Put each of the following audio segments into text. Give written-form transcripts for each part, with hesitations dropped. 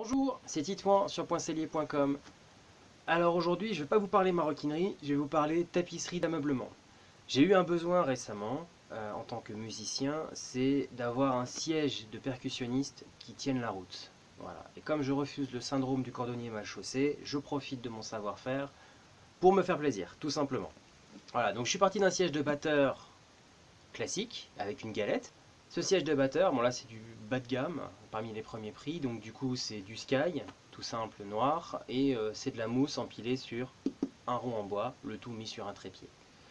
Bonjour, c'est Titouan sur poincellier.com. Alors aujourd'hui, je ne vais pas vous parler maroquinerie, je vais vous parler tapisserie d'ameublement. J'ai eu un besoin récemment, en tant que musicien, c'est d'avoir un siège de percussionniste qui tienne la route. Voilà. Et comme je refuse le syndrome du cordonnier mal chaussé, je profite de mon savoir-faire pour me faire plaisir, tout simplement. Voilà, donc je suis parti d'un siège de batteur classique, avec une galette. Ce siège de batteur, bon là c'est du bas de gamme, parmi les premiers prix, donc du coup c'est du Sky, tout simple noir, et c'est de la mousse empilée sur un rond en bois, le tout mis sur un trépied.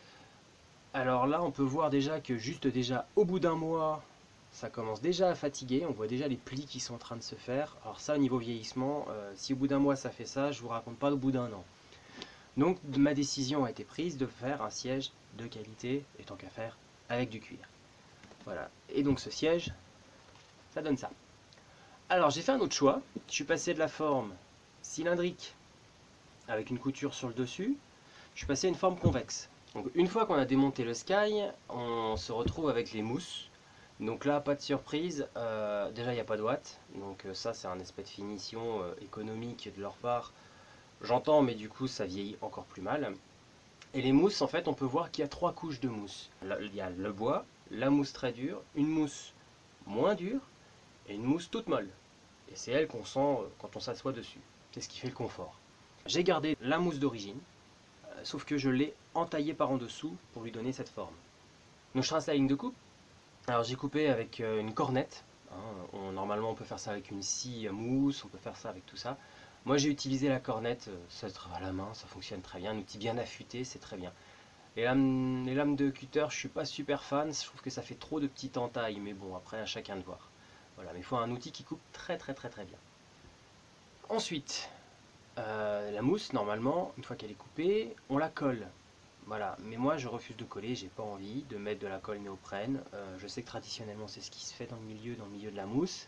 Alors là on peut voir déjà que juste déjà au bout d'un mois, ça commence déjà à fatiguer, on voit déjà les plis qui sont en train de se faire. Alors ça au niveau vieillissement, si au bout d'un mois ça fait ça, je vous raconte pas au bout d'un an. Donc ma décision a été prise de faire un siège de qualité, et tant qu'à faire, avec du cuir. Voilà, et donc ce siège, ça donne ça. Alors j'ai fait un autre choix, je suis passé de la forme cylindrique avec une couture sur le dessus, je suis passé à une forme convexe. Donc une fois qu'on a démonté le Sky, on se retrouve avec les mousses. Donc là, pas de surprise, déjà il n'y a pas de watts, donc ça c'est un aspect de finition économique de leur part. J'entends, mais du coup ça vieillit encore plus mal. Et les mousses, en fait, on peut voir qu'il y a trois couches de mousse. Là, il y a le bois, la mousse très dure, une mousse moins dure et une mousse toute molle. Et c'est elle qu'on sent quand on s'assoit dessus. C'est ce qui fait le confort. J'ai gardé la mousse d'origine, sauf que je l'ai entaillée par en dessous pour lui donner cette forme. Donc je trace la ligne de coupe. Alors j'ai coupé avec une cornette. Hein. Normalement on peut faire ça avec une scie à mousse, on peut faire ça avec tout ça. Moi j'ai utilisé la cornette, ça se travaille à la main, ça fonctionne très bien. Un outil bien affûté, c'est très bien. Les lames de cutter, je suis pas super fan, je trouve que ça fait trop de petites entailles, mais bon, après à chacun de voir. Voilà, mais il faut un outil qui coupe très bien. Ensuite, la mousse, normalement, une fois qu'elle est coupée, on la colle. Voilà, mais moi je refuse de coller, j'ai pas envie de mettre de la colle néoprène. Je sais que traditionnellement c'est ce qui se fait dans le milieu de la mousse.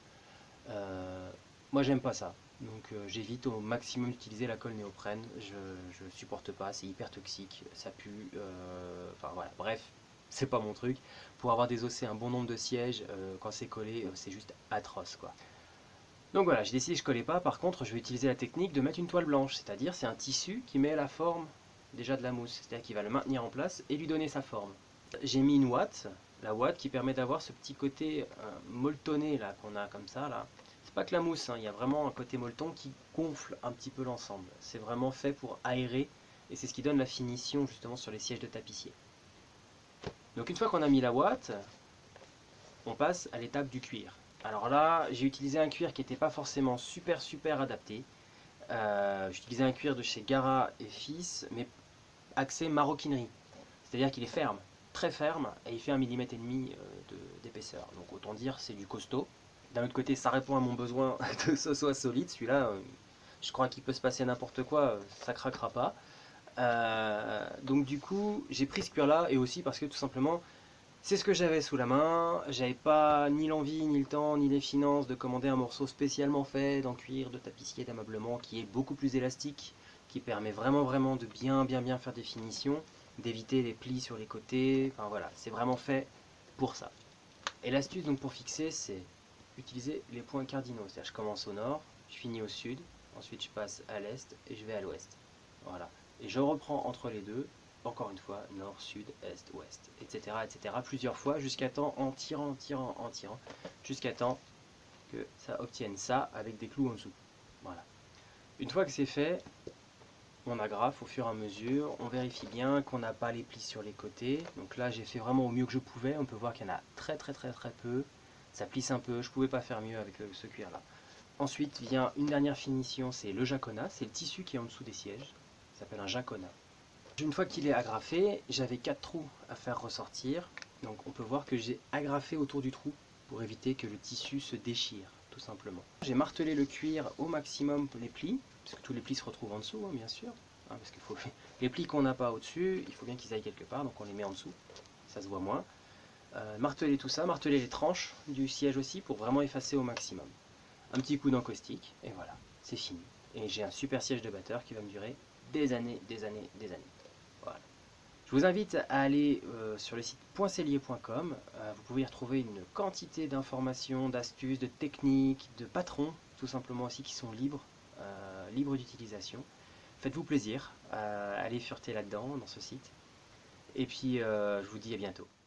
Moi j'aime pas ça, donc j'évite au maximum d'utiliser la colle néoprène. Je supporte pas, c'est hyper toxique, ça pue. Enfin voilà, bref, c'est pas mon truc. Pour avoir désossé un bon nombre de sièges, quand c'est collé, c'est juste atroce quoi. Donc voilà, j'ai décidé que je collais pas. Par contre, je vais utiliser la technique de mettre une toile blanche, c'est-à-dire c'est un tissu qui met la forme déjà de la mousse, c'est-à-dire qu'il va le maintenir en place et lui donner sa forme. J'ai mis une ouate, la ouate qui permet d'avoir ce petit côté molletonné là qu'on a comme ça là. C'est pas que la mousse, hein, il y a vraiment un côté molleton qui gonfle un petit peu l'ensemble. C'est vraiment fait pour aérer et c'est ce qui donne la finition justement sur les sièges de tapissier. Donc une fois qu'on a mis la ouate, on passe à l'étape du cuir. Alors là, j'ai utilisé un cuir qui n'était pas forcément super adapté. J'ai utilisé un cuir de chez Gara et Fils, mais axé maroquinerie. C'est-à-dire qu'il est ferme, très ferme, et il fait 1,5 mm d'épaisseur. Donc autant dire c'est du costaud. D'un autre côté, ça répond à mon besoin que ce soit solide. Celui-là, je crois qu'il peut se passer n'importe quoi, ça craquera pas. Donc du coup, j'ai pris ce cuir-là, et aussi parce que tout simplement, c'est ce que j'avais sous la main. J'avais pas ni l'envie, ni le temps, ni les finances de commander un morceau spécialement fait en cuir de tapissier d'ameublement qui est beaucoup plus élastique, qui permet vraiment de bien faire des finitions, d'éviter les plis sur les côtés. Enfin voilà, c'est vraiment fait pour ça. Et l'astuce donc pour fixer, c'est utiliser les points cardinaux. C'est-à-dire je commence au nord, je finis au sud, ensuite je passe à l'est et je vais à l'ouest. Voilà. Et je reprends entre les deux, encore une fois, nord, sud, est, ouest, etc. plusieurs fois, jusqu'à temps, en tirant, jusqu'à temps que ça obtienne ça avec des clous en dessous. Voilà. Une fois que c'est fait, on agrafe au fur et à mesure, on vérifie bien qu'on n'a pas les plis sur les côtés. Donc là, j'ai fait vraiment au mieux que je pouvais. On peut voir qu'il y en a très peu. Ça plisse un peu, je pouvais pas faire mieux avec ce cuir là. Ensuite vient une dernière finition, c'est le jaconat, c'est le tissu qui est en dessous des sièges. Ça s'appelle un jaconat. Une fois qu'il est agrafé, j'avais 4 trous à faire ressortir. Donc on peut voir que j'ai agrafé autour du trou pour éviter que le tissu se déchire, tout simplement. J'ai martelé le cuir au maximum les plis, parce que tous les plis se retrouvent en dessous, hein, bien sûr. Hein, parce qu'il faut les plis qu'on n'a pas au-dessus, il faut bien qu'ils aillent quelque part, donc on les met en dessous. Ça se voit moins. Marteler tout ça, marteler les tranches du siège aussi pour vraiment effacer au maximum. Un petit coup d'encaustique, et voilà, c'est fini. Et j'ai un super siège de batteur qui va me durer des années. Voilà. Je vous invite à aller sur le site poincellier.com. Vous pouvez y retrouver une quantité d'informations, d'astuces, de techniques, de patrons tout simplement aussi qui sont libres d'utilisation. Faites-vous plaisir, allez fureter là-dedans, dans ce site. Et puis je vous dis à bientôt.